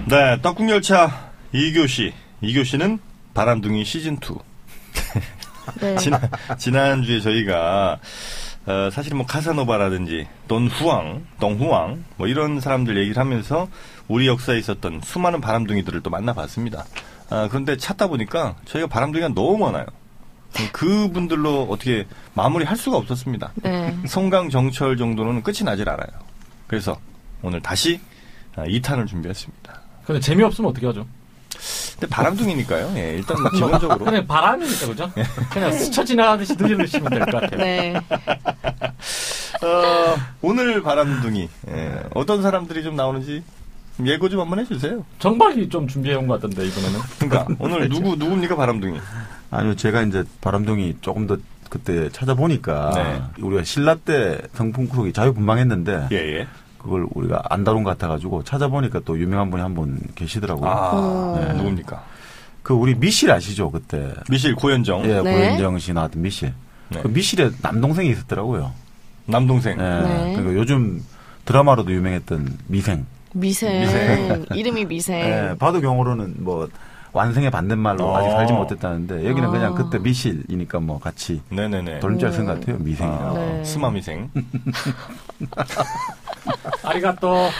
네, 떡국열차 2교시. 2교시는 바람둥이 시즌2. 네. 지난주에 저희가, 사실 뭐 카사노바라든지, 똥후왕, 뭐 이런 사람들 얘기를 하면서 우리 역사에 있었던 수많은 바람둥이들을 또 만나봤습니다. 그런데 찾다 보니까 저희가 바람둥이가 너무 많아요. 그분들로 어떻게 마무리할 수가 없었습니다. 네. 성강 정철 정도는 끝이 나질 않아요. 그래서 오늘 다시 2탄을 준비했습니다. 근데 재미없으면 어떻게 하죠? 근데 바람둥이니까요. 예, 일단 기본적으로. 그냥 바람이니까, 그죠? 그냥 스쳐 지나가듯이 들려주시면 될 것 같아요. 네. 오늘 바람둥이, 어떤 사람들이 좀 나오는지 예고 좀 한번 해주세요. 정박이 좀 준비해온 것 같던데, 이번에는. 그러니까, 오늘 누굽니까, 바람둥이? 아니요, 제가 이제 바람둥이 조금 더 그때 찾아보니까, 네. 우리가 신라 때 성풍크록이 자유분방했는데, 예. 그걸 우리가 안 다룬 것 같아가지고 찾아보니까 또 유명한 분이 한 분 계시더라고요. 네. 누굽니까? 그 우리 미실 아시죠, 그때? 미실 고현정. 예, 네. 고현정 씨 나왔던 미실. 네. 그 미실에 남동생이 있었더라고요. 남동생. 예. 네. 그러니까 요즘 드라마로도 유명했던 미생. 미생. 이름이 미생. 예, 바둑용어로는 뭐 완성의 반대말로 아직 살지 못했다는데 여기는 그냥 그때 미실이니까 뭐 같이 네네네. 돌림잘 쓴 것 같아요. 미생이라고. 네. 스마미생. 아리가또.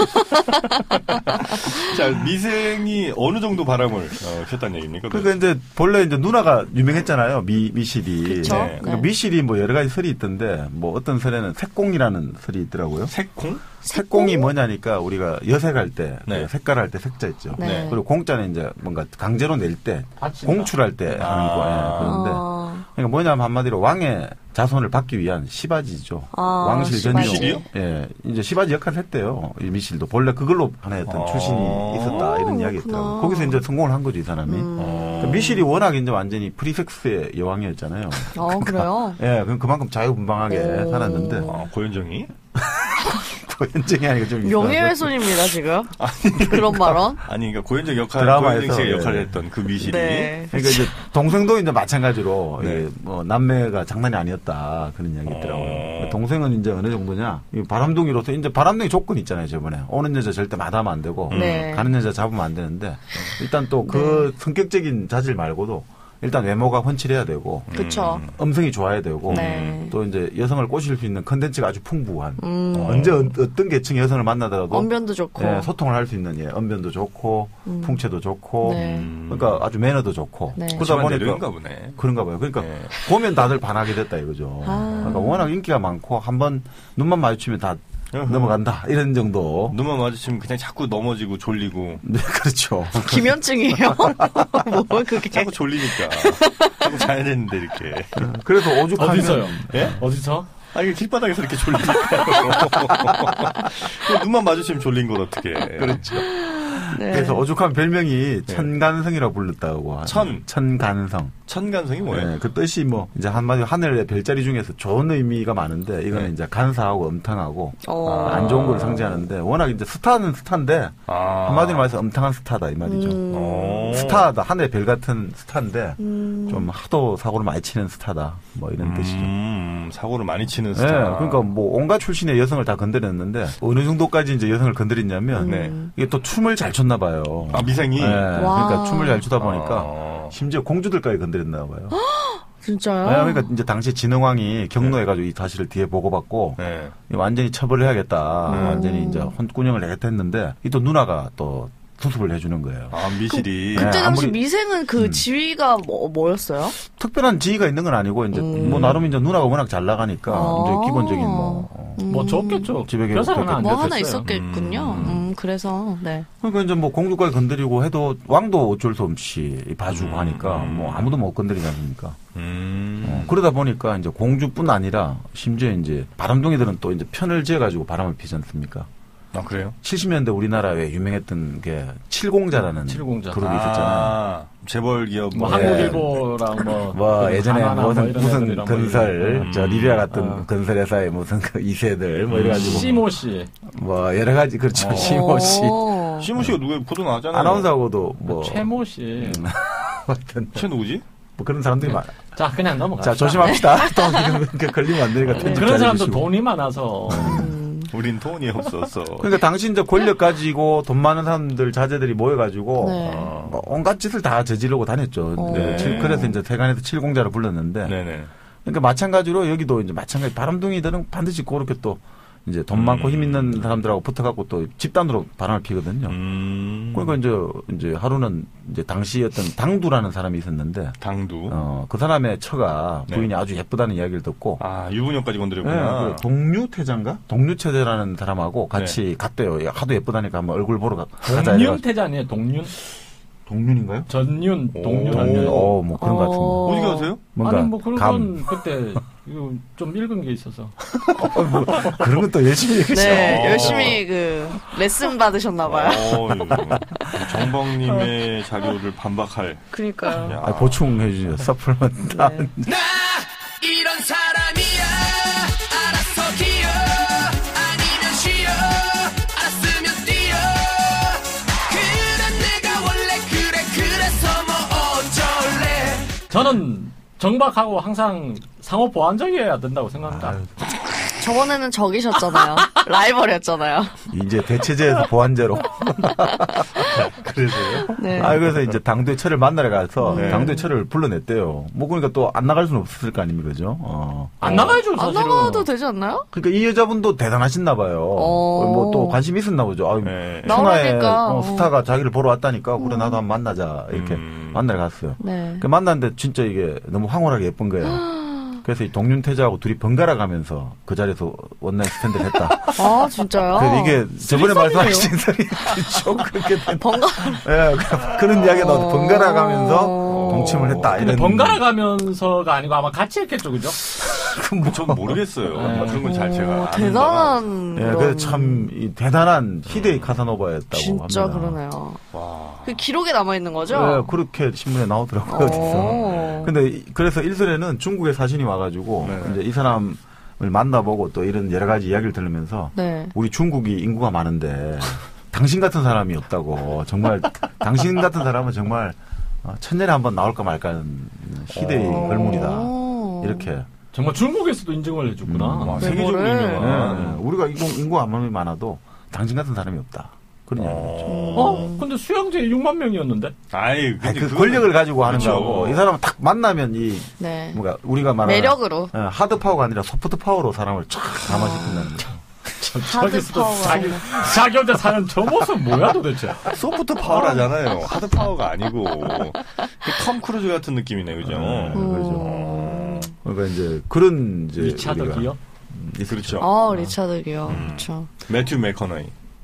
자, 미생이 어느 정도 바람을 폈다는 얘기입니까? 그러니까 이제 본래 이제 누나가 유명했잖아요. 미실이. 그쵸? 네. 그러니까 미실이 뭐 여러 가지 설이 있던데 뭐 어떤 설에는 색공이라는 설이 있더라고요. 색공? 색공이 뭐냐니까 우리가 여색할 때, 네. 색깔할 때 색자 있죠. 네. 그리고 공자는 이제 뭔가 강제로 낼 때, 받친다. 공출할 때 하는 거, 그런데. 그러니까 뭐냐면 한마디로 왕의 자손을 받기 위한 시바지죠. 왕실 전용. 미실이요? 예, 이제 시바지 역할을 했대요. 이 미실도 본래 그걸로 하나였던 출신이 있었다 이런 이야기 있더라고요. 거기서 이제 성공을 한 거죠 이 사람이. 그러니까 미실이 워낙 이제 완전히 프리섹스의 여왕이었잖아요. 그래요? 예, 그만큼 자유분방하게 살았는데. 고현정이? 고현정이 아니고 좀 명예훼손입니다 지금. 그런 발언. 아니, 그러니까 고현정 드라마에서, 고현정 씨가 예. 역할을 했던 그 미실이. 네. 그러니까 이제 동생도 이제 마찬가지로 네. 예, 뭐 남매가 장난이 아니었다 그런 이야기 있더라고요. 동생은 이제 어느 정도냐 이 바람둥이로서 이제 바람둥이 조건 있잖아요 저번에 오는 여자 절대 마다하면 안 되고 네. 가는 여자 잡으면 안 되는데 일단 또 그 성격적인 자질 말고도 일단 외모가 훤칠해야 되고 그쵸. 음성이 좋아야 되고 네. 또 이제 여성을 꼬실 수 있는 컨텐츠가 아주 풍부한 언제 어떤 계층의 여성을 만나더라도 언변도 좋고. 예, 소통을 할 수 있는 예, 언변도 좋고 풍채도 좋고 네. 그러니까 아주 매너도 좋고 네. 그러다 보니까 내려인가 보네. 그런가 봐요. 그러니까 네. 보면 다들 반하게 됐다 이거죠. 그러니까 워낙 인기가 많고 한번 눈만 마주치면 다 넘어간다 이런 정도. 눈만 마주치면 그냥 자꾸 넘어지고 졸리고. 네, 그렇죠. 김현증이에요? 뭐 그게. 자꾸 졸리니까. 자꾸 자야 되는데 이렇게. 그래서 오죽하면 어디서요? 예? 어디서? 이게 길바닥에서 이렇게 졸리니까요. 눈만 마주치면 졸린 걸 어떻게. 그렇죠. 네. 그래서 오죽하면 별명이 천간성이라고 불렀다고 하죠. 천간성. 천간성이 뭐예요? 네, 그 뜻이 뭐 이제 한마디로 하늘의 별자리 중에서 좋은 의미가 많은데 이거는 이제 간사하고 엄탕하고 안 좋은 걸 상징하는데 워낙 이제 스타는 스타인데 한마디로 말해서 엄탕한 스타다 이 말이죠. 스타다 하늘의 별 같은 스타인데 좀 하도 사고를 많이 치는 스타다 뭐 이런 뜻이죠. 사고를 많이 치는 스타. 네, 그러니까 뭐 온갖 출신의 여성을 다 건드렸는데 어느 정도까지 이제 여성을 건드렸냐면 이게 또 춤을 잘 췄나 봐요. 미생이. 네, 그러니까 춤을 잘 추다 보니까 아. 심지어 공주들까지 건드렸나 봐요. 진짜요? 네, 그러니까 이제 당시 진흥왕이 경로해가지고 이 사실을 뒤에 보고받고 네. 완전히 처벌을 해야겠다. 완전히 이제 혼꾸녕을 내겠다 했는데 이 또 누나가 또 수습을 해주는 거예요. 미실이. 그때 네, 당시 아무리- 미생은 그 지위가 뭐였어요? 특별한 지위가 있는 건 아니고 이제 뭐 나름 이제 누나가 워낙 잘 나가니까 이제 기본적인 뭐 좋겠죠. 집에 별 사람은 안 뭐 하나 됐겠어요. 있었겠군요. 그래서 네. 그러니까 이제 뭐 공주까지 건드리고 해도 왕도 어쩔 수 없이 봐주고 하니까 뭐 아무도 못 건드리지 않습니까? 그러다 보니까 이제 공주뿐 아니라 심지어 이제 바람둥이들은 또 이제 편을 지어가지고 바람을 피지 않습니까? 아, 그래요? 70년대 우리나라에 유명했던 게 칠공자라는 칠공자. 그룹이 있었잖아요. 재벌 기업. 뭐 네. 한국일보랑 뭐 예전에 가나나 뭐 무슨 이런 무슨 애들이랑 건설 뭐 저 리비아 같은 건설 회사의 무슨 그 이세들 뭐 이래가지고 시모 씨. 뭐 여러 가지 그렇죠 시모 씨 시모 씨가 누구예요? 보도 나왔잖아요. 아나운서하고도 뭐 최모 씨. 하여튼 최 누구지? 뭐 그런 사람들이 많아. 자, 그냥 넘어가. 자 조심합시다. 또 이렇게 걸리면 안 되니까 편집 그런 잘 사람도 해주시고. 돈이 많아서 우린 돈이 없었어. 그러니까 당시 이제 권력 가지고 돈 많은 사람들 자제들이 모여가지고 네. 온갖 짓을 다 저지르고 다녔죠. 네. 그래서 이제 세간에서 칠공자를 불렀는데. 네네. 그러니까 마찬가지로 여기도 이제 마찬가지 바람둥이들은 반드시 그렇게 또 이제 돈 많고 힘 있는 사람들하고 붙어갖고 또 집단으로 바람을 피거든요. 그러니까 이제 하루는 이제 당시 어떤 당두라는 사람이 있었는데 당두. 그 사람의 처가 네. 부인이 아주 예쁘다는 이야기를 듣고 유부녀까지 건드렸구나. 네, 동류태자인가? 동류태자라는 사람하고 같이 갔대요. 하도 예쁘다니까 한번 얼굴 보러 가자. 동륜태자 아니에요? 동륜인가요? 전륜, 동륜. 뭐 그런 것 같은데. 어디 가세요? 아니 뭐 그런 건 그때 이거 좀 읽은 게 있어서. 뭐 그런 건 또 열심히 읽으셔. 네, 열심히 레슨 받으셨나봐요. 정범님의 자료를 반박할. 그러니까요. 보충해 주세요. 서플먼트. 네. 나 이런 사람이야. 알아서 기어 아니면 쉬어. 알았으면 뛰어. 그래 내가 원래 그래서 뭐 어쩔래. 저는 정박하고 항상 상호 보완적이어야 된다고 생각합니다. 저번에는 적이셨잖아요. 라이벌이었잖아요. 이제 대체제에서 보완제로. 그래서요? 네. 그래서 이제 당도의 처를 만나러 가서 네. 당도의 처를 불러냈대요. 뭐 그러니까 또 안 나갈 수는 없었을 거 아닙니까, 그죠? 안 나가야죠, 안 사실은. 나가도 되지 않나요? 그러니까 이 여자분도 대단하셨나 봐요. 뭐 또 관심 있었나 보죠. 아유, 네. 천하의 나오라니까. 스타가 자기를 보러 왔다니까 그래 나도 한번 만나자 이렇게 만나러 갔어요. 네. 그 만났는데 진짜 이게 너무 황홀하게 예쁜 거예요. 그래서 이 동륜태자하고 둘이 번갈아 가면서 그 자리에서 원나잇 스탠드를 했다. 아, 진짜요? 그래서 이게 저번에 말씀하신 소리 좀 그렇게 된. 예, 그런 이야기가 나와서 번갈아 가면서 동침을 했다. 근데 이런. 번갈아 가면서가 아니고 아마 같이 했겠죠, 그죠? 전 모르겠어요. 그런 건 잘 제가 아는 대단한. 예, 그래서 참 대단한 희대의 카사노바였다고 진짜 합니다. 그러네요. 와. 그 기록에 남아있는 거죠? 예, 그렇게 신문에 나오더라고요. 어디서. 근데 그래서 일설에는 중국의 사신이 와가지고 네. 이제 이 사람을 만나보고 또 이런 여러 가지 이야기를 들으면서 네. 우리 중국이 인구가 많은데 당신 같은 사람이 없다고 정말 당신 같은 사람은 정말 천년에 한번 나올까 말까 하는 희대의 걸물이다. 이렇게. 정말 중국에서도 인정을 해줬구나. 와, 세계적으로 네. 유명한. 우리가 인구 아무리 많아도 당신 같은 사람이 없다. 그런 얘기죠. 근데 수양제 6만 명이었는데? 그 권력을 가지고 하는 그렇죠. 거고 이 사람은 딱 만나면 네. 뭔가 우리가 말하는 매력으로. 하드 파워가 아니라 소프트 파워로 사람을 쫙 감화시킨다는 거죠. 저기서도 하드파워. 자기 혼자 사는 저 모습 뭐야 도대체? 소프트 파워라잖아요. 하드 파워가 아니고 톰 크루즈 같은 느낌이네, 그죠? 그렇죠. 그러니까 이제 그런 이제 리차드 우리가 기어? 그렇죠. 리차드 기어. 그렇죠. 매튜 맥커너이.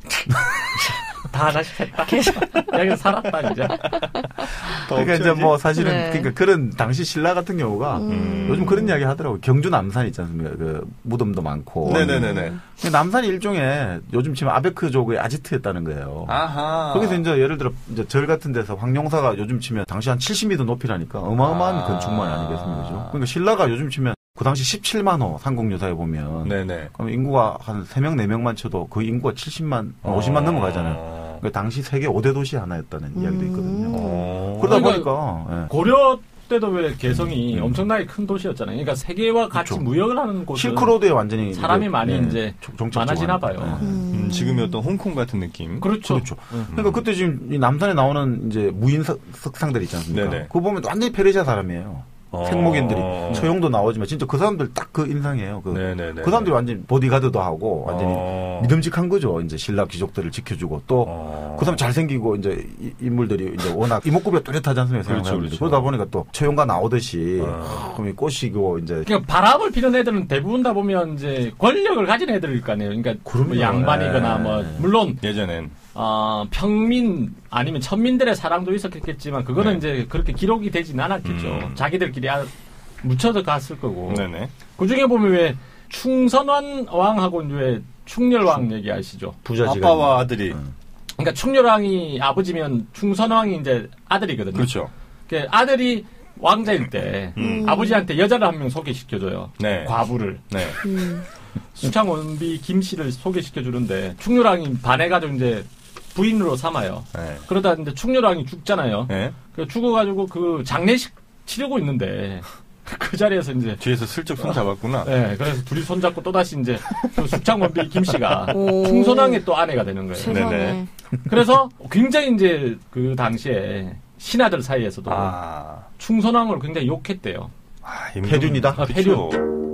다 하나씩 했다. 여기서 살았다 이제. 그러니까 이제 뭐 사실은 네. 그러니까 그런 당시 신라 같은 경우가 요즘 그런 이야기 하더라고요. 경주 남산 있지 않습니까? 그 무덤도 많고. 네네네네. 남산이 일종의 요즘 치면 아베크족의 아지트였다는 거예요. 아하. 거기서 이제 예를 들어 이제 절 같은 데서 황룡사가 요즘 치면 당시 한 70m 높이라니까 어마어마한 건축물 아니겠습니까? 그죠? 그러니까 신라가 요즘 치면 그 당시 17만 호 상국유사에 보면 네네. 그럼 인구가 한 3명, 4명만 쳐도 그 인구가 70만, 50만 넘어가잖아요. 그러니까 당시 세계 5대 도시 하나였다는 이야기도 있거든요. 그러다 보니까 예. 고려 때도 왜 개성이 엄청나게 큰 도시였잖아요. 그러니까 세계와 같이 그렇죠. 무역을 하는 곳은 실크로드에 완전히 사람이 이제, 많이 예, 이제 정착지가 많아지나 많아요. 봐요. 예. 지금의 어떤 홍콩 같은 느낌. 그렇죠. 그렇죠. 그러니까 그때 지금 이 남산에 나오는 이제 무인 석상들 있지 않습니까? 네네. 그거 보면 완전히 페르시아 사람이에요. 생목인들이 처용도 나오지만 진짜 그 사람들 딱 그 인상이에요. 그 사람들이 완전 보디가드도 하고 완전히 믿음직한 거죠. 이제 신라 귀족들을 지켜주고 또 그 사람 잘생기고 이제 인물들이 이제 워낙 이목구비가 뚜렷하지 않습니까? 그렇죠, 그렇죠. 그러다 보니까 또 처용가 나오듯이 그럼 꼬시고 이제 그러니까 바람을 피는 애들은 대부분 다 보면 이제 권력을 가진 애들일 거 아니에요. 그러니까 뭐 양반이거나 뭐 물론 예전엔 평민 아니면 천민들의 사랑도 있었겠지만 그거는 이제 그렇게 기록이 되진 않았겠죠. 자기들끼리 묻혀서 갔을 거고. 네네. 그 중에 보면 왜 충선왕 왕하고 왜 충렬왕 얘기하시죠? 부자지가 아빠와 아들이. 그러니까 충렬왕이 아버지면 충선왕이 이제 아들이거든요. 그렇죠. 그러니까 아들이 왕자일 때 아버지한테 여자를 한 명 소개시켜줘요. 네. 과부를. 네. 수창원비 김씨를 소개시켜주는데 충렬왕이 반해가지고 이제 부인으로 삼아요. 네. 그러다 이제 충렬왕이 죽잖아요. 네. 죽어가지고 그 장례식 치르고 있는데 그 자리에서 이제 뒤에서 슬쩍 손 잡았구나. 네, 그래서 둘이 손잡고 또다시 이제 그 숙창원비 김 씨가 충선왕의 또 아내가 되는 거예요. 세상에. 네네. 그래서 굉장히 이제 그 당시에 신하들 사이에서도 충선왕을 굉장히 욕했대요. 폐륜이다. 폐륜.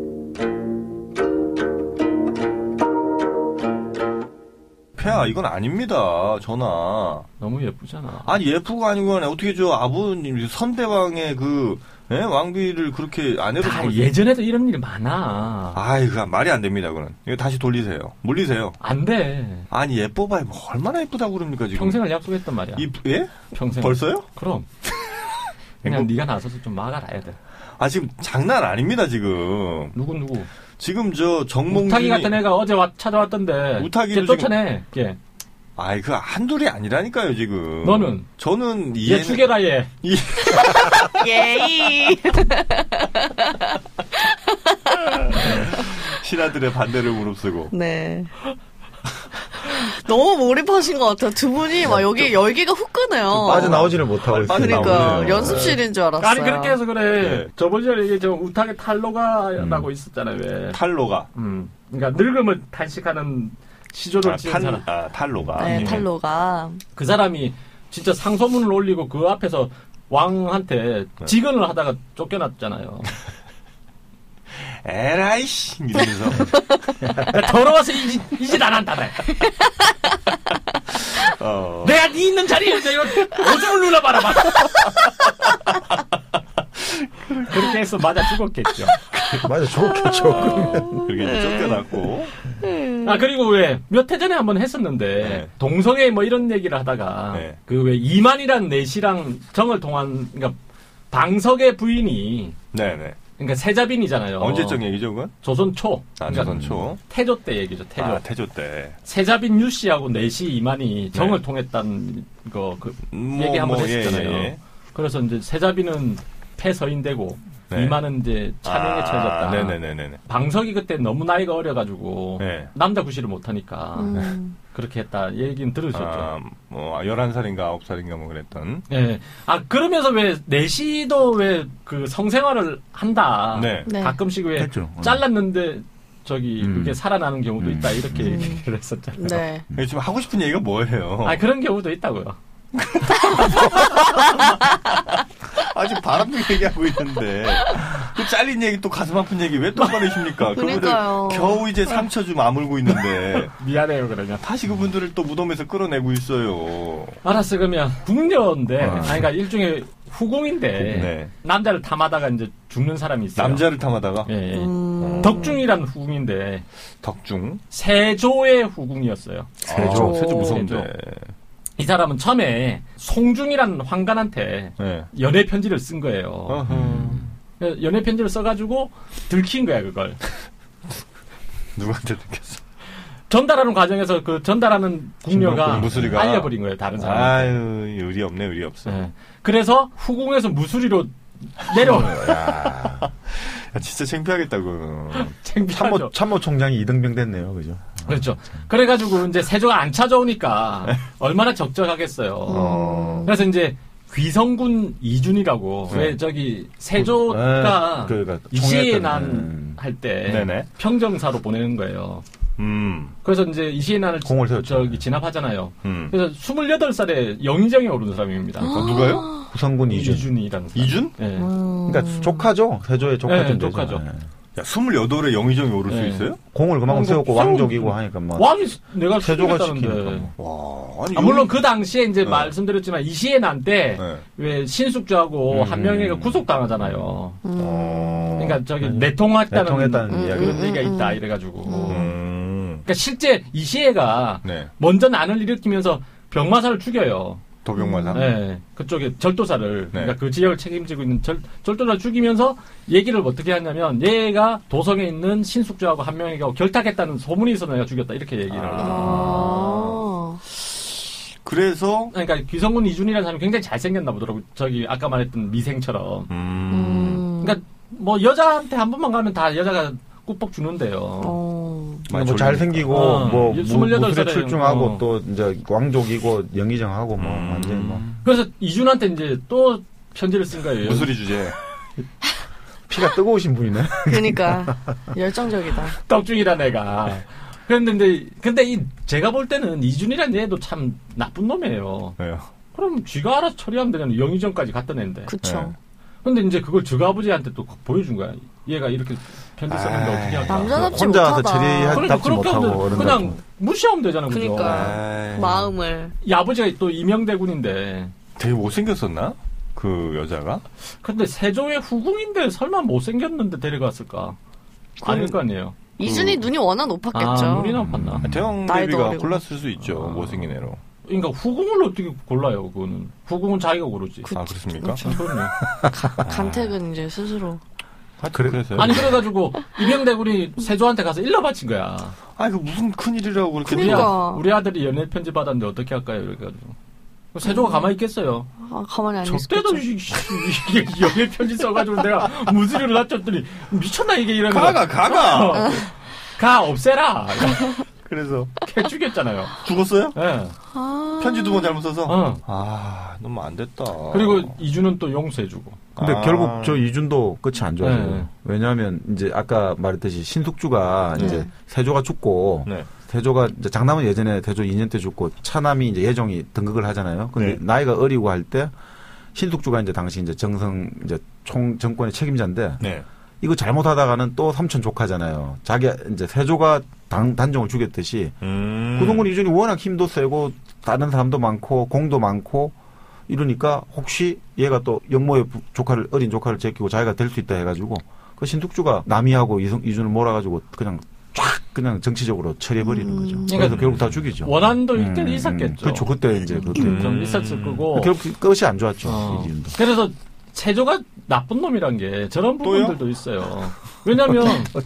폐야, 이건 아닙니다. 전하. 너무 예쁘잖아. 아니, 예쁘고 아니고 어떻게 저 아버님 선대왕의 그 왕비를 그렇게 아내로 삼을 예전에도 이런 일이 많아. 아이, 그 말이 안 됩니다. 그건 이거 다시 돌리세요. 물리세요. 안 돼. 아니, 예뻐봐야 뭐 얼마나 예쁘다고 그럽니까 지금. 평생을 약속했단 말이야. 예? 평생. 벌써요? 그럼. 그냥 네가 나서서 좀 막아라 해야 돼. 아, 지금 장난 아닙니다 지금. 누구? 지금 저 정몽준이 우탁이 같은 애가 어제 찾아왔던데. 우탁이를 쫓아내. 걔. 아이, 그 한둘이 아니라니까요 지금. 너는? 저는 얘 죽여라 얘. 예이. 신하들의 반대를 무릅쓰고. 네. 너무 몰입하신 것 같아요. 두 분이 막 여기 열기가 훅 끄네요. 빠져나오지를 못하고 있어요. 그러니까 연습실인 줄 알았어요. 아니 그렇게 해서 그래. 네. 저번 주에 이게 저 우탁의 탈로가라고 있었잖아요. 왜? 탈로가. 그러니까 늙음을 탄식하는 시조를 지은 사람. 탈로가. 네, 탈로가. 그 사람이 진짜 상소문을 올리고 그 앞에서 왕한테 직언을 하다가 쫓겨났잖아요. 에라이씨 이러면서. 더러워서 이 짓 안 한다. 내가 네 있는 자리에서 이거 오줌을 눌러봐라. 그렇게 해서 맞아 죽었겠죠. 맞아 죽었겠죠. 그렇게 이제 쫓겨났고. 아 그리고 왜 몇 해 전에 한번 했었는데 동성애 뭐 이런 얘기를 하다가 그 왜 이만이란 내시랑 정을 통한 그러니까 방석의 부인이 네네. 그러니까 세자빈이잖아요. 언제적 얘기죠, 그건? 조선 초. 그러니까 조선 초. 태조 때 얘기죠. 태조 때. 세자빈 유씨하고 내시 이만이 정을 통했다는 거 얘기 한번 했었잖아요. 예. 그래서 이제 세자빈은 폐서인되고 이만은 이제 차명에 처해졌다. 네네네네. 방석이 그때 너무 나이가 어려가지고 남자 구실을 못하니까 그렇게 했다. 얘기는 들으셨죠? 뭐 11살인가 9살인가 뭐 그랬던. 네. 아 그러면서 왜 내시도 왜 그 성생활을 한다. 네. 가끔씩 왜 했죠. 잘랐는데 저기 그게 살아나는 경우도 있다. 이렇게 얘기를 했었잖아요. 네. 지금 하고 싶은 얘기가 뭐예요? 아 그런 경우도 있다고요. 아직 바람둥이 얘기하고 있는데 그 잘린 얘기 또 가슴 아픈 얘기 왜 또 꺼내십니까? 그러니까요. 그분들 겨우 이제 상처 좀 아물고 있는데 미안해요 그러면. 다시 그분들을 또 무덤에서 끌어내고 있어요. 알았어 그러면 궁녀인데 아니 그러니까 일종의 후궁인데 남자를 탐하다가 이제 죽는 사람이 있어요. 남자를 탐하다가? 예. 덕중이라는 후궁인데 덕중? 세조의 후궁이었어요. 세조 무서운데. 이 사람은 처음에 송중이라는 황관한테 연애 편지를 쓴 거예요. 연애 편지를 써가지고 들킨 거야 그걸. 누구한테 들켰어? 전달하는 과정에서 그 전달하는 궁녀가 무수리가 알려버린 거예요 다른 사람한테. 아유 의리 없네 의리 없어. 그래서 후궁에서 무수리로 내려와요. 야, 진짜 창피하겠다 그거는. 창피하죠. 참모총장이 이등병 됐네요, 그죠? 그렇죠. 그래가지고 이제 세조가 안 찾아오니까 얼마나 적적하겠어요. 그래서 이제 귀성군 이준이라고 왜 저기 세조가 이시해난 할 때 평정사로 보내는 거예요. 그래서 이제 이시해난을 저기 진압하잖아요. 그래서 28살에 영의정에 오른 사람입니다. 누가요? 구성군 이준이라는 사람. 이준? 네. 그러니까 조카죠. 세조의 조카죠. 조카죠. 야, 28에 영의정이 오를 수 있어요? 공을 그만큼 세웠고 왕족이고 하니까 뭐. 왕이 내가 세조가 시키겠다는데. 와, 아니, 물론 그 당시에 이제 말씀드렸지만 이시해난 때 왜 신숙주하고 한명회가 구속당하잖아요. 그러니까 저기 내통했다는 이야기. 그런 얘기가 있다 이래가지고. 그러니까 실제 이시해가 먼저 난을 일으키면서 병마사를 죽여요. 도병마사? 네. 그쪽에 절도사를, 그러니까 그 지역을 책임지고 있는 절도사를 죽이면서 얘기를 어떻게 하냐면, 얘가 도성에 있는 신숙주하고 한명회가 결탁했다는 소문이 있어서 내가 죽였다. 이렇게 얘기를 하거든요. 그래서? 그러니까 귀성군 이준이라는 사람이 굉장히 잘생겼나 보더라고. 저기, 아까 말했던 미생처럼. 그러니까, 뭐, 여자한테 한 번만 가면 다 여자가 꾹뻑 주는데요. 뭐 잘생기고 뭐 28살에 무술에 출중하고 또 이제 왕족이고 영의정하고 뭐 완전히 뭐. 그래서 이준한테 이제 또 편지를 쓴 거예요. 무술이 주제. 피가 뜨거우신 분이네. 그러니까 열정적이다. 떡중이란 애가. 근데 제가 볼 때는 이준이란 얘도 참 나쁜 놈이에요. 왜요? 그럼 쥐가 알아서 처리하면 되잖아요. 영의정까지 갔던 애인데. 그쵸. 근데 이제 그걸 쥐가 아버지한테 또 보여준 거야. 얘가 이렇게 편지 썼는데 어떻게 할까. 남자답지 혼자서 못하다. 처리답지 그렇게 못하고 하면 어른답지 그냥 못하고. 무시하면 되잖아. 그죠? 그러니까 마음을. 이 아버지가 또 이명대군인데. 되게 못생겼었나? 그 여자가? 근데 세조의 후궁인데 설마 못생겼는데 데려갔을까? 아닐 거 아니에요. 이준이 눈이 워낙 높았겠죠. 눈이 높았나? 대왕 나이도 대비가 어리고. 골랐을 수 있죠. 못생긴 애로. 그러니까 후궁을 어떻게 골라요? 그거는 후궁은 자기가 고르지. 아, 그렇습니까? 그럼요. 간택은 이제 스스로. 그래서요? 아니 그래가지고 이명대군이 세조한테 가서 일러 바친 거야. 그 무슨 큰일이라고 그렇게. 그러니까. 우리 아들이 연애 편지 받았는데 어떻게 할까요? 이래가지고 세조가 가만히 있겠어요. 가만히 안 저때도 있겠죠. 이게 연애 편지 써가지고 내가 무지를 낮췄더니 미쳤나 이게 이러면서 가 없애라. 그래서 걔 죽였잖아요. 죽었어요? 예. 편지 2번 잘못 써서? 어. 너무 안 됐다. 그리고 이준은 또 용서해주고. 근데 결국 저 이준도 끝이 안 좋아요. 네. 왜냐하면 이제 아까 말했듯이 신숙주가 네. 이제 세조가 죽고 네. 세조가 이제 장남은 예전에 태조 2년 때 죽고 차남이 이제 예종이 등극을 하잖아요. 근데 네. 나이가 어리고 할 때 신숙주가 이제 당시 이제 정성 이제 총 정권의 책임자인데 네. 이거 잘못하다가는 또 삼촌 조카잖아요. 자기 이제 세조가 단종을 죽였듯이 구동군 이준이 워낙 힘도 세고 다른 사람도 많고 공도 많고 이러니까 혹시 얘가 또 영모의 조카를 어린 조카를 제끼고 자기가 될 수 있다 해가지고 그 신숙주가 남이하고 이준을 몰아가지고 그냥 쫙 그냥 정치적으로 처리해버리는 거죠. 그래서 그러니까 결국 다 죽이죠. 원한도 이때 있었겠죠. 그렇죠. 그때 이제 그때 좀 있었을 거고. 결국 끝이 안 좋았죠. 이준도. 그래서 세조가 나쁜 놈이란 게 저런 부분들도 있어요. 왜냐면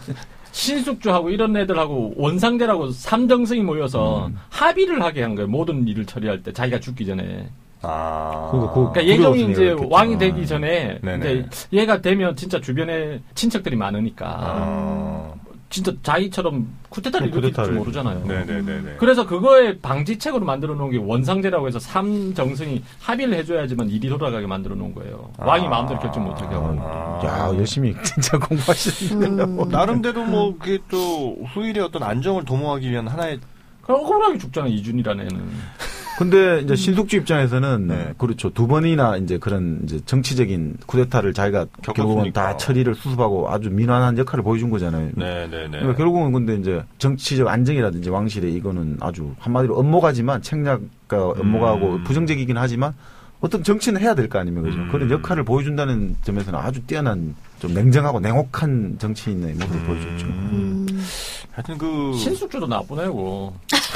신숙주하고 이런 애들하고 원상대라고 삼정승이 모여서 합의를 하게 한 거예요. 모든 일을 처리할 때 자기가 죽기 전에. 그러니까 예종이 이제 왕이 되기 전에 이제 얘가 되면 진짜 주변에 친척들이 많으니까 진짜 자기처럼 쿠데타를 일으킬지 모르잖아요. 네네네. 그래서 그거에 방지책으로 만들어 놓은 게 원상제라고 해서 삼정승이 합의를 해줘야지만 일이 돌아가게 만들어 놓은 거예요. 왕이 마음대로 결정 못하게 하고. 야, 열심히 진짜 공부하시네요. 나름대로 뭐 그게 또 후일의 어떤 안정을 도모하기 위한 하나의. 억울하게 죽잖아 이준이라는 애는. 근데 이제 신숙주 입장에서는 그렇죠. 2번이나 이제 그런 이제 정치적인 쿠데타를 자기가 결국은 다 처리를 수습하고 아주 민환한 역할을 보여준 거잖아요. 네네네. 그러니까 결국은 근데 이제 정치적 안정이라든지 왕실에 이거는 아주 한마디로 업무가지만 책략과 업무가하고 부정적이긴 하지만 어떤 정치는 해야 될 거 아닙니까? 그죠? 그런 역할을 보여준다는 점에서는 아주 뛰어난 좀 냉정하고 냉혹한 정치인의 모습을 보여줬죠. 하여튼 그 신숙주도 나쁜 애고.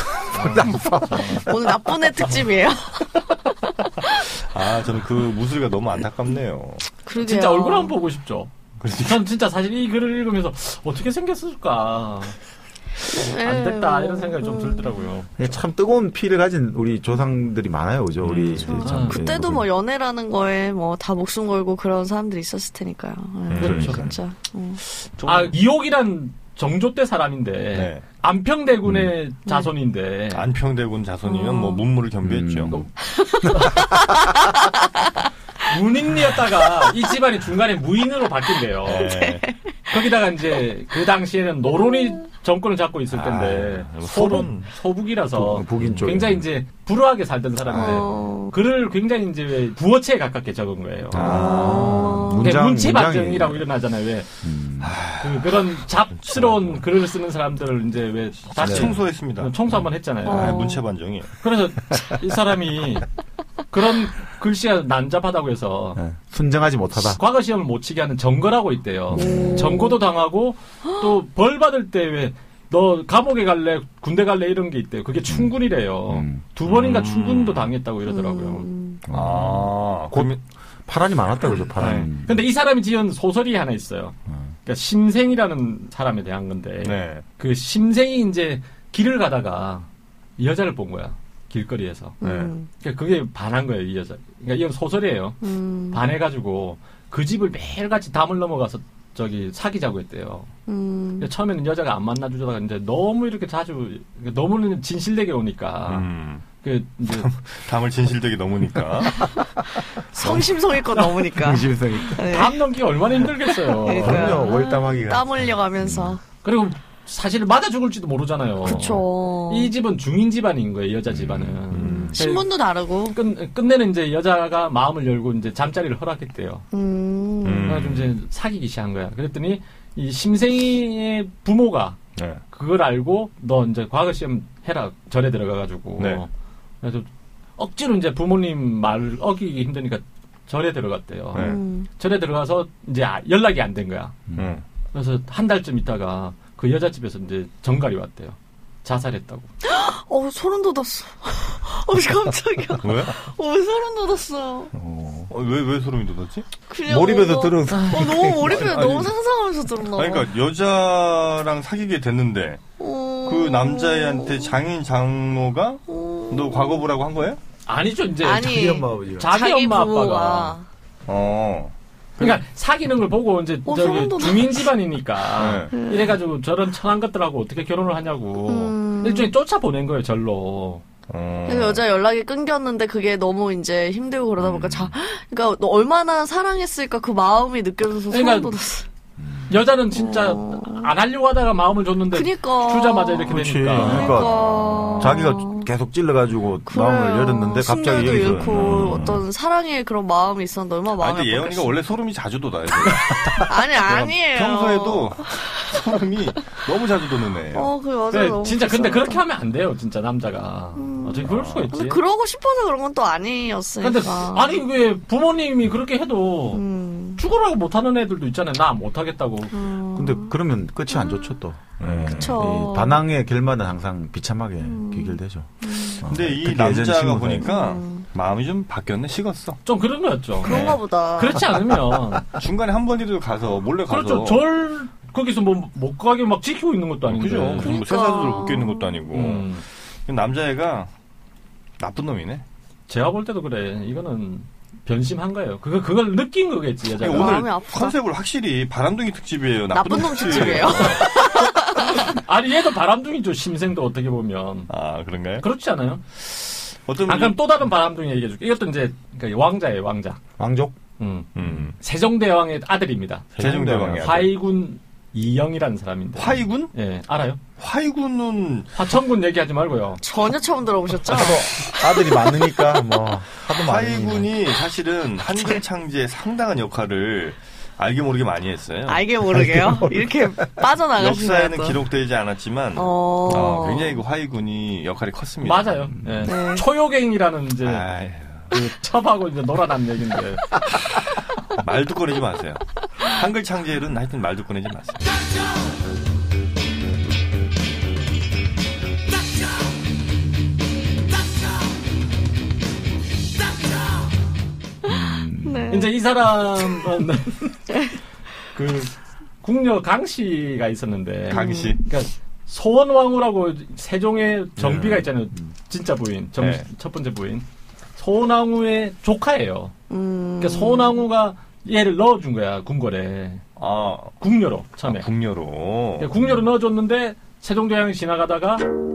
오늘 나쁜 애 특집이에요. 저는 그 무술가 너무 안타깝네요. 그러게요. 진짜 얼굴 한번 보고 싶죠. 전 진짜 사실 이 글을 읽으면서 어떻게 생겼을까. 안 됐다 이런 생각이 좀 들더라고요. 참 뜨거운 피를 가진 우리 조상들이 많아요, 그죠? 우리 참 그때도 뭐 연애라는 거에 뭐 다 목숨 걸고 그런 사람들이 있었을 테니까요. 그렇죠. 진짜. 이옥이란 정조 때 사람인데 안평대군의 자손인데 안평대군 자손이면 뭐 문무를 겸비했죠. 문인이었다가 이 집안이 중간에 무인으로 바뀐대요. 거기다가 이제 그 당시에는 노론이 정권을 잡고 있을 텐데 소북이라서 북인 쪽에 굉장히 이제 불우하게 살던 사람인데 글을 굉장히 이제 부어체에 가깝게 적은 거예요. 문체 반정이라고 일어나잖아요. 왜 그런 잡스러운 글을 쓰는 사람들을 이제 왜 다시 청소했습니다. 청소 한번 했잖아요. 문체 반정이. 그래서 이 사람이 그런 글씨가 난잡하다고 해서 순정하지 못하다. 과거 시험을 못 치게 하는 정거라고 있대요. 정거도 당하고 또 벌 받을 때 왜 너 감옥에 갈래 군대 갈래 이런 게 있대요. 그게 충군이래요. 2번인가 충군도 당했다고 이러더라고요. 파란이 많았다 그러죠. 파란. 근데 이 사람이 지은 소설이 하나 있어요. 그러니까 심생이라는 사람에 대한 건데 그 심생이 이제 길을 가다가 이 여자를 본 거야. 길거리에서. 그러니까 그게 반한 거예요, 이 여자. 그러니까 이건 소설이에요. 반해가지고 그 집을 매일같이 담을 넘어가서 저기 사귀자고 했대요. 처음에는 여자가 안 만나주다가 이제 너무 이렇게 자주 너무 진실되게 오니까 그 이제 담을 진실되게 넘으니까. 성심성의껏 넘으니까. 성심성의껏. 네. 담 넘기 얼마나 힘들겠어요. 그럼요. 월담하기가. 땀 흘려가면서. 그리고 사실 맞아 죽을지도 모르잖아요. 그쵸. 이 집은 중인 집안인 거예요. 여자 집안은. 신분도 다르고. 끝내는 이제 여자가 마음을 열고 이제 잠자리를 허락했대요. 그래가지고 이제 사귀기 시작한 거야. 그랬더니 이 심생이의 부모가 네. 그걸 알고 너 이제 과거시험 해라 절에 들어가가지고 네. 그래서 억지로 이제 부모님 말을 어기기 힘드니까 절에 들어갔대요. 네. 절에 들어가서 이제 연락이 안 된 거야. 그래서 한 달쯤 있다가 그 여자 집에서 이제 전갈이 왔대요. 자살했다고. 소름 돋았어. 깜짝이야. 왜? 왜 소름 돋았어. 왜 소름이 돋았지? 그냥 몰입해서 들은. 너무 몰입해서 너무 상상하면서 들었나 봐. 그러니까 여자랑 사귀게 됐는데 그 남자애한테 장인 장모가 너 과거부라고 한 거예요? 아니죠. 이제 자기 엄마 아버지가. 자기 엄마 아빠가. 그러니까 사귀는 걸 보고 이제 저기 중인 집안이니까 네. 이래가지고 저런 천한 것들하고 어떻게 결혼을 하냐고 일종의 쫓아보낸 거예요 절로. 그래서 여자 연락이 끊겼는데 그게 너무 이제 힘들고 그러다 보니까 그러니까 너 얼마나 사랑했을까 그 마음이 느껴져서 소름 돋았어. 여자는 진짜 안 하려고 하다가 마음을 줬는데 그니까. 주자마자 이렇게 그치. 되니까. 그러니까 자기가 계속 찔러가지고 마음을 열었는데 갑자기 순간도 여기서 잃고 어떤 사랑의 그런 마음이 있었는데 얼마나 마음이 근데 예언이가 아팠겠어. 원래 소름이 자주 돋아요. 아니에요. 평소에도 소름이 너무 자주 돋는 애예요. 그 여자 그래, 너무 진짜 근데 불쌍하다. 그렇게 하면 안 돼요. 진짜 남자가 어떻게 그럴 수가 있지? 근데 그러고 싶어서 그런 건 또 아니었으니까. 근데 아니 왜 부모님이 그렇게 해도 죽으라고 못하는 애들도 있잖아요. 나 못하겠다고. 근데 그러면 끝이 안 좋죠 또. 그쵸. 이 반항의 결말은 항상 비참하게 귀결되죠. 근데 이 특히 예전 남자가 친구들. 보니까 마음이 좀 바뀌었네, 식었어. 좀 그런 거였죠. 그런가 보다. 그렇지 않으면 중간에 한 번이라도 가서 몰래 가서. 그렇죠. 절 거기서 뭐 못 가게 막 지키고 있는 것도 아니고. 그죠. 무슨 뭐 쇠사슬을 묶여 있는 것도 아니고. 그 남자애가 나쁜 놈이네. 제가 볼 때도 그래. 이거는 변심한 거예요. 그걸 느낀 거겠지, 여자가. 오늘 마음이 아프다. 컨셉을 확실히 바람둥이 특집이에요. 나쁜 놈 특집이에요. 아니, 얘도 바람둥이죠, 심생도 어떻게 보면. 아, 그런가요? 그렇지 않아요? 어떤 그럼 또 다른 바람둥이 얘기해줄게. 이것도 이제, 그러니까 왕자예요, 왕자. 왕족? 세종대왕의 아들입니다. 세종대왕의 아들. 화이군 이영이라는 사람인데. 화이군? 예, 알아요? 화이군은 화천군 얘기하지 말고요. 전혀 처음 들어보셨죠? 아들이 많으니까 뭐 하도 많이. 화이군이 사실은 한글 창제에 상당한 역할을 알게 모르게 많이 했어요. 알게 모르게요? 이렇게 빠져나가시나요? 역사에는 또? 기록되지 않았지만 굉장히 그 화이군이 역할이 컸습니다. 맞아요. 예. 네. 초요갱이라는 이제 아유, 그 첩하고 이제 놀아난 얘기인데. 말도 꺼내지 마세요. 한글 창제는 하여튼 말도 꺼내지 마세요. 네. 이제 이 사람은 그 궁녀 강씨가 있었는데 강씨. 그러니까 소원왕후라고 세종의 정비가 있잖아요. 진짜 부인, 네. 첫 번째 부인. 소원왕후의 조카예요. 그러니까 소원왕후가 얘를 넣어준 거야 궁궐에. 궁녀로 처음에. 궁녀로. 궁녀로 넣어줬는데 세종대왕이 지나가다가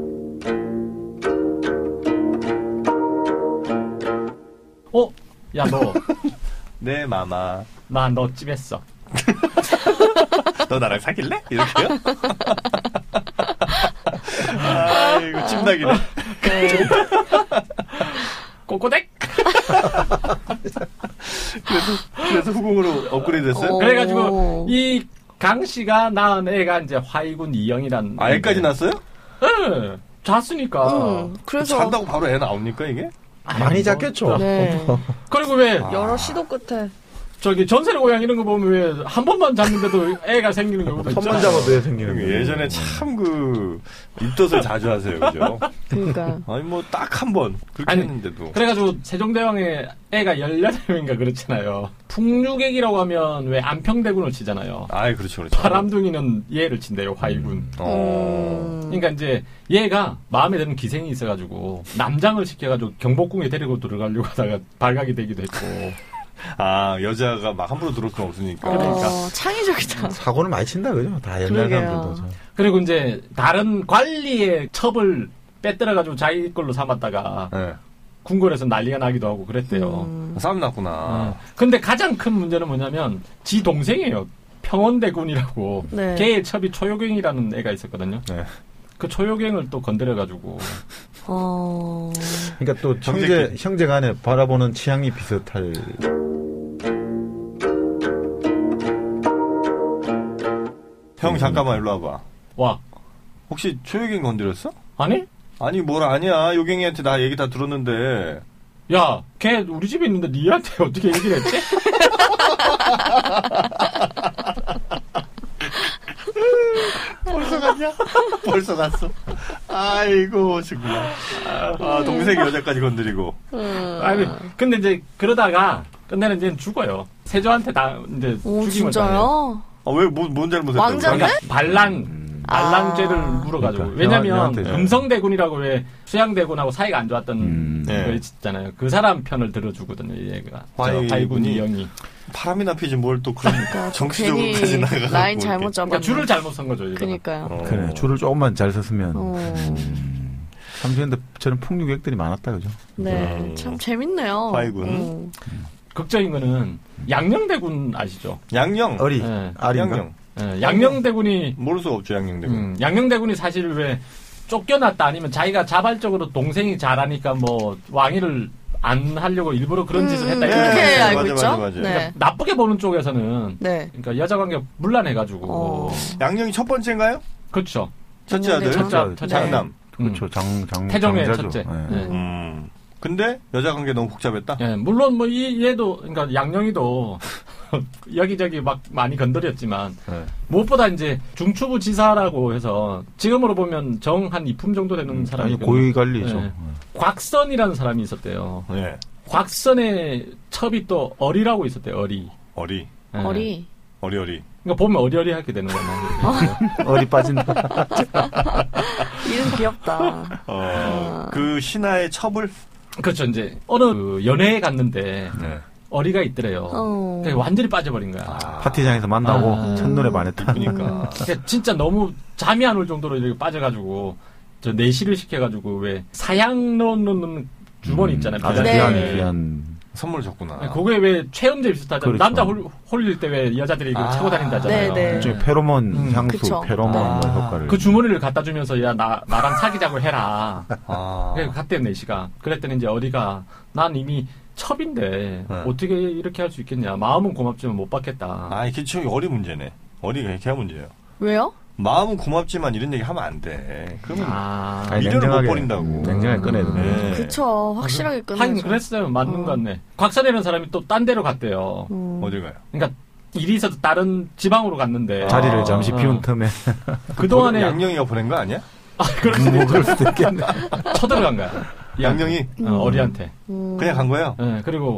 야 너 네 마마. 나 너 찜했어. 너 나랑 사귈래? 이렇게요? 아이고 찜닭이네. 꼬꼬댁. 그래서 후궁으로 업그레이드 됐어요? 그래가지고 이 강씨가 낳은 애가 이제 화이군 이영이란. 애까지 낳았어요? 네. 잤으니까. 그래서 잔다고 바로 애 나옵니까 이게? 많이 잡겠죠. 네. 그리고 왜 여러 시도 끝에 저기 전설의 고향 이런 거 보면 왜 한 번만 잤는데도 애가 생기는 경우도 있잖아요. 손만 잡아도 애 생기는 거예요. 예전에 참 그 입덧을 자주 하세요, 그죠? 그러니까 아니 뭐 딱 한 번 그렇게 아니, 했는데도. 그래가지고 세종대왕의 애가 18명인가 그렇잖아요. 풍류객이라고 하면 왜 안평대군을 치잖아요. 아이 그렇죠, 그렇죠. 바람둥이는 얘를 친대요, 화이군. 그러니까 이제 얘가 마음에 드는 기생이 있어가지고 남장을 시켜가지고 경복궁에 데리고 들어가려고 하다가 발각이 되기도 했고. 아 여자가 막 함부로 들어올 수는 없으니까. 그러니까. 창의적이다. 사고는 많이 친다 그죠? 다 옛날 그러게요. 사람들도. 그리고 이제 다른 관리의 첩을 빼들어가지고 자기 걸로 삼았다가 네. 궁궐에서 난리가 나기도 하고 그랬대요. 싸움 났구나. 근데 가장 큰 문제는 뭐냐면 지 동생이에요. 평원대군이라고 네. 걔의 첩이 초요갱이라는 애가 있었거든요. 네. 그 초요갱을 또 건드려가지고 그러니까 또 형제 간에 바라보는 취향이 비슷할. 형 잠깐만 일로 와봐. 와. 혹시 초요갱 건드렸어? 아니? 아니 뭘 아니야. 요갱이한테 나 얘기 다 들었는데. 야, 걔 우리 집에 있는데 니한테 어떻게 얘기를 했지? 벌써 갔냐? 벌써 갔어. 아이고 정말. 아, 동생이 여자까지 건드리고. 아니, 근데 이제 그러다가 끝내는 이제 죽어요. 세조한테 다 이제 오, 죽임을 진짜요? 당해요. 아, 왜 뭔 잘못했다고? 왕자인데? 반란죄를 물어가지고. 그러니까, 왜냐면 형한테. 금성대군이라고 왜 수양대군하고 사이가 안 좋았던 네. 거 있잖아요. 그 사람 편을 들어주거든요, 이 얘가. 화이군이 이영이. 바람이나 피지 뭘 또 그런 정치적으로까지 괜히 나가고. 라인 잘못 잡았네. 그러니까 줄을 잘못 선 거죠, 이거. 그러니까요. 그래, 줄을 조금만 잘 섰으면. 참, 근데 저는 풍류객들이 많았다, 그죠? 네, 참 재밌네요. 화이군. 극적인 거는 양녕대군 아시죠? 양녕. 어리, 네. 알인가? 양녕. 네, 양녕대군이 모를 수가 없죠, 양녕대군. 양녕대군이 사실 왜 쫓겨났다 아니면 자기가 자발적으로 동생이 잘하니까 뭐 왕위를 안 하려고 일부러 그런 짓을 했다 이런 그렇게 얘기가 알고 맞아, 있죠. 맞아, 맞아. 네. 그러니까 나쁘게 보는 쪽에서는 네. 그러니까 여자 관계 문란해가지고 양녕이 첫 번째인가요? 그렇죠. 첫째 아들? 첫째 장남. 그렇죠. 태종의 장자죠. 첫째. 네. 네. 근데 여자 관계 너무 복잡했다? 예, 물론 뭐 얘도 그러니까 양녕이도 여기저기 막 많이 건드렸지만 네. 무엇보다 이제 중추부 지사라고 해서 지금으로 보면 정 한 2품 정도 되는 사람이 고위 관리죠. 네. 곽선이라는 사람이 있었대요. 네. 곽선의 첩이 또 어리라고 있었대요. 어리. 어리. 예. 어리. 어리. 그러니까 보면 어리어리하게 되는 거나. 어리 빠진다. 이름 귀엽다. 그 신하의 첩을? 그렇죠. 이제 어느 그 연회에 갔는데 네. 어리가 있더래요. 그러니까 완전히 빠져버린 거야. 파티장에서 만나고 첫눈에 반했다. 그러니까. 그러니까 진짜 너무 잠이 안 올 정도로 이렇게 빠져가지고 저 내시를 시켜가지고 왜 사양 넣는 주머니 있잖아요. 아주 비단에. 귀한. 선물을 줬구나. 그게 왜 체험제 비슷하잖아요. 그렇죠. 남자 홀릴 때 왜 여자들이 이거 차고 다닌다잖아요. 네, 네. 일종의 페로몬 향수, 그쵸. 페로몬 뭐 효과를. 그 주머니를 갖다 주면서 야 나랑 사귀자고 해라. 아. 그래서 갔대요 내시가. 그랬더니 이제 어리가 난 이미 첩인데 네. 어떻게 이렇게 할 수 있겠냐. 마음은 고맙지만 못 받겠다. 아, 이게 저 어리 문제네. 어리가 이렇게 한 문제예요. 왜요? 마음은 고맙지만 이런 얘기 하면 안 돼. 그러면 아니, 미련을 못 냉정하게, 버린다고. 냉정하게 꺼내야 돼. 네. 그쵸. 확실하게 하긴 끝내죠. 그랬어요. 맞는 것 같네. 곽선이라는 사람이 또 딴 데로 갔대요. 어딜 가요? 그러니까 일이 있어서 다른 지방으로 갔는데 자리를 잠시 비운 틈에. 그동안에 양녕이가 보낸 거 아니야? 그럴 수도 뭐 있죠. 그럴 수도 있겠네. 쳐들어간 거야. 양녕이 어리한테. 그냥 간 거예요? 네, 그리고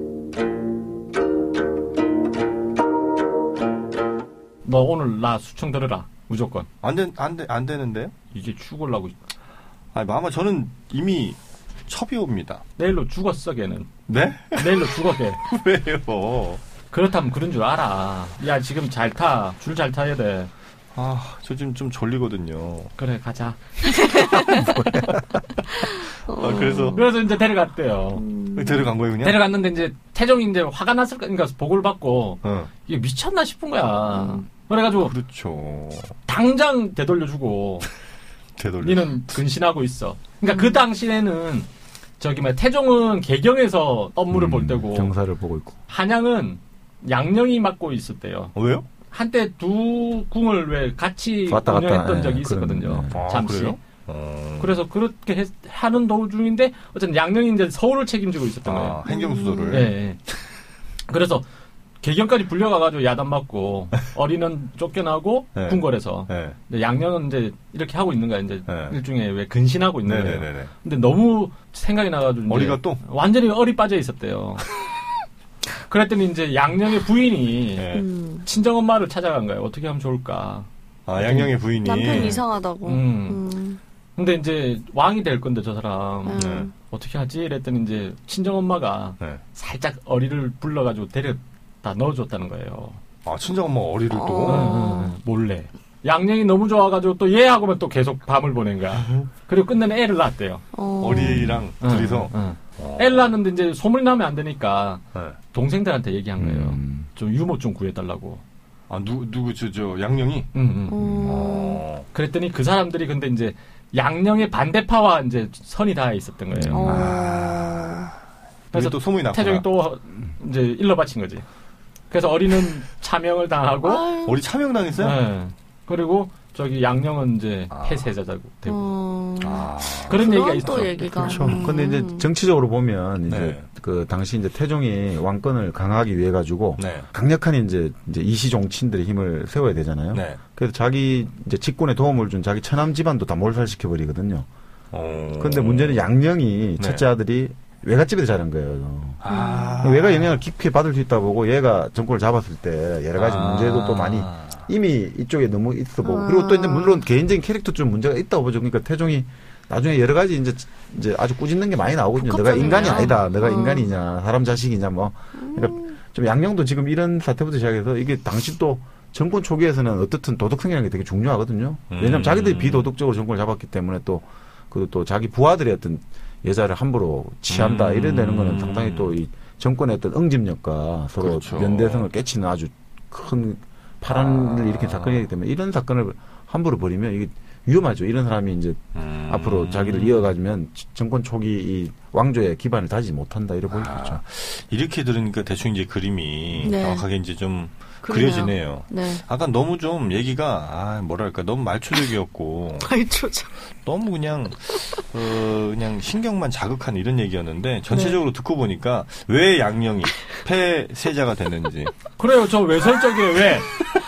너 오늘 나 수청 들으라. 무조건. 안 되는데요? 이게 죽으려고. 아니, 아마 저는 이미 첩이 옵니다. 내일로 죽었어, 걔는. 네? 내일로 죽어, 걔. 왜요? 그렇다면 그런 줄 알아. 야, 지금 잘 타. 줄 잘 타야 돼. 아, 저 지금 좀 졸리거든요. 그래, 가자. 그래서 이제 데려갔대요. 데려간 거예요, 그냥? 데려갔는데 이제 태종이 이제 화가 났을 거니까 보고를 받고 어. 이게 미쳤나 싶은 거야. 그래가지고 그렇죠. 당장 되돌려주고 되돌려. 니는 근신하고 있어. 그러니까 그 당시에는 저기 뭐 태종은 개경에서 업무를 볼 때고 경사를 보고 있고. 한양은 양녕이 맡고 있었대요. 왜요? 한때 두 궁을 왜 같이 왔다 갔다, 운영했던 예, 적이 있었거든요. 그런, 아, 잠시. 그래요? 그래서 그렇게 하는 도중인데 어쨌든 양녕이 이제 서울을 책임지고 있었던 거예요. 행정수도를. 예, 예. 그래서 개경까지 불려가가지고 야단 맞고 어리는 쫓겨나고 네. 궁궐에서 네. 근데 양녕은 이제 이렇게 하고 있는 거야. 이제 네. 일종의 왜 근신하고 있는 거예요. 네네네. 근데 너무 생각이 나가지고 이제 어리가 또? 완전히 어리 빠져 있었대요. 그랬더니 이제 양녕의 부인이 네. 친정 엄마를 찾아간 거예요. 어떻게 하면 좋을까? 아, 양녕의 부인이. 남편 이상하다고. 근데 이제 왕이 될 건데 저 사람 네. 어떻게 하지? 이랬더니 이제 친정 엄마가 네. 살짝 어리를 불러가지고 데려다 넣어줬다는 거예요. 아, 친정엄마 어리를 또. 몰래. 양령이 너무 좋아가지고 또 얘하고만 또 계속 밤을 보낸 거야. 그리고 끝내는 애를 낳았대요. 어리랑 둘이서. 애를 낳았는데 이제 소문이 나면 안 되니까 네. 동생들한테 얘기한 거예요. 좀 유모 좀 구해달라고. 아, 누구, 저, 양령이? 그랬더니 그 사람들이 근데 이제 양령의 반대파와 이제 선이 닿아 있었던 거예요. 그래서 또 소문이 났구나. 태종이 또 이제 일러 바친 거지. 그래서 어리는 차명을 당하고. 어리 차명 당했어요? 네. 그리고 저기 양령은 이제 폐쇄자자고 되고. 그런 얘기가 있었죠. 얘기가. 그렇죠. 근데 이제 정치적으로 보면 이제 네. 그 당시 이제 태종이 왕권을 강화하기 위해 가지고 네. 강력한 이제 이시종친들의 힘을 세워야 되잖아요. 네. 그래서 자기 이제 직권에 도움을 준 자기 처남 집안도 다 몰살시켜 버리거든요. 그런데 문제는 양령이 첫째 아들이 외갓집에서 자란 거예요. 외가 영향을 깊이 받을 수 있다 보고 얘가 정권을 잡았을 때 여러 가지 문제도 또 많이 이미 이쪽에 너무 있어 보고 그리고 또 이제 물론 개인적인 캐릭터 좀 문제가 있다고 보죠. 그러니까 태종이 나중에 여러 가지 이제 아주 꾸짖는 게 많이 나오거든요. 내가 인간이 아니다. 내가 인간이냐, 사람 자식이냐, 뭐. 그러니까 좀 양령도 지금 이런 사태부터 시작해서 이게 당시 또 정권 초기에서는 어떻든 도덕성이라는 게 되게 중요하거든요. 왜냐하면 자기들이 비도덕적으로 정권을 잡았기 때문에 그리고 또 자기 부하들의 어떤 여자를 함부로 취한다 이래 되는 거는 상당히 또 이 정권의 어떤 응집력과 서로 그렇죠. 연대성을 깨치는 아주 큰 파란을 일으킨 사건이기 때문에 이런 사건을 함부로 벌이면 이게 위험하죠. 이런 사람이 이제 앞으로 자기를 이어가면 정권 초기 이 왕조의 기반을 다지지 못한다 이렇게 보이겠죠. 이렇게 들으니까 대충 이제 그림이 네. 정확하게 이제 좀 그러네요. 그려지네요. 네. 아까 너무 좀 얘기가 뭐랄까 너무 말초적이었고 말초적. 너무 그냥 그냥 신경만 자극한 이런 얘기였는데 전체적으로 듣고 보니까 왜 양령이 폐쇄자가 됐는지. 그래요. 저 외설적이에요. 왜?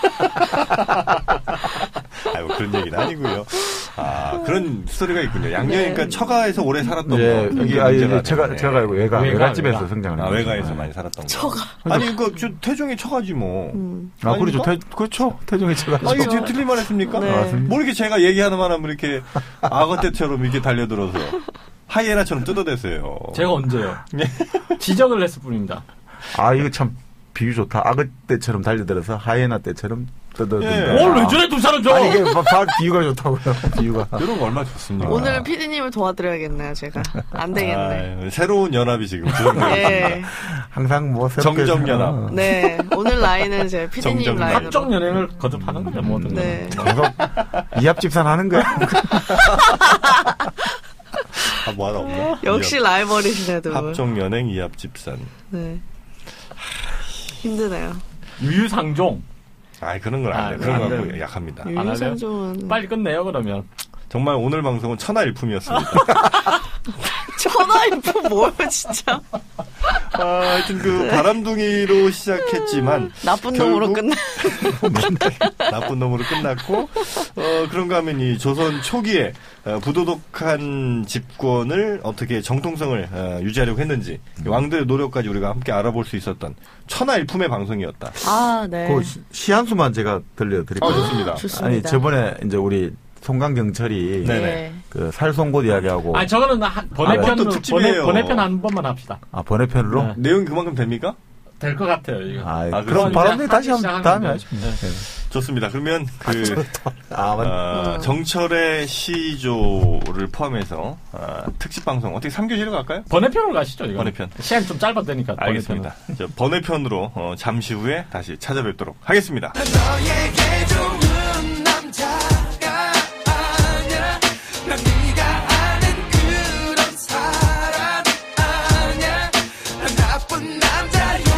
아유 그런 얘기는 아니고요. 그런 스토리가 있군요. 양령이니까 처가에서 오래 살았던 거. 이게 문제가 제가 알고 외갓집에서 성장을 했어요. 외가에서 많이 살았던 거. 처가. 아니 그 태종이 처가지 뭐. 그렇죠. 그렇죠. 태종의 처가. 이게 지금 틀린 말 했습니까? 네. 뭐 이렇게 제가 얘기하는 말 하면 이렇게 악어 떼처럼 이렇게 달려들어서 하이에나처럼 뜯어댔어요. 제가 언제요? 지적을 했을 뿐입니다. 이거 참 비유 좋다. 악어 떼처럼 달려들어서 하이에나 떼처럼 뜯어댄다. 뭘 왜 저래 두 사람 줘? 아니 이게 비유가 좋다고요. 비유가. 이런 거 얼마나 좋습니까? 오늘은 PD님을 도와드려야겠네요, 제가. 안 되겠네. 새로운 연합이 지금 구성되고 네. 항상 뭐 새롭게 정정연합. 네. 오늘 라인은 제 PD님 정정. 라인으로. 합종 연행을 거듭하는 거죠, 뭐든. 네. 계속 이합집산 하는 거야. 뭐 하나 없나? 역시 라이벌이시네, 두 분. 합종연행 이합집산. 네. 힘드네요. 유유상종. 그런 건 안 돼. 그런 건 갖고 약합니다. 안 할래요? 유유상종은. 빨리 끝내요, 그러면. 정말 오늘 방송은 천하일품이었습니다. 천하일품 뭐예요, 진짜? 하여튼 그 바람둥이로 시작했지만 나쁜 놈으로 끝나. 나쁜 놈으로 끝났고 그런가 하면 이 조선 초기에 부도덕한 집권을 어떻게 정통성을 유지하려고 했는지 왕들의 노력까지 우리가 함께 알아볼 수 있었던 천하일품의 방송이었다. 네. 그 시 한 수만 제가 들려드릴게요. 좋습니다. 좋습니다. 아니 저번에 이제 우리 송강경철이 네네. 그 살송곳 이야기하고 저거는 번외편으로, 특집이에요. 번외편 한 번만 합시다. 번외편으로 네. 내용이 그만큼 됩니까? 될 것 같아요, 이거. 그럼 그럼 바람둥이 다시 하기 한번 다음에 시작하는 하죠. 거예요. 좋습니다. 그러면 그 맞네. 정철의 시조를 포함해서 특집 방송 어떻게 3교시로 갈까요? 번외편으로 가시죠, 이거. 번외편. 시간 좀 짧아도 되니까. 알겠습니다. 번외편으로 잠시 후에 다시 찾아뵙도록 하겠습니다. 너에게 좋은 남자가 아니야. 난 네가 아는 그런 사람 아니야. 난 나쁜 남자야.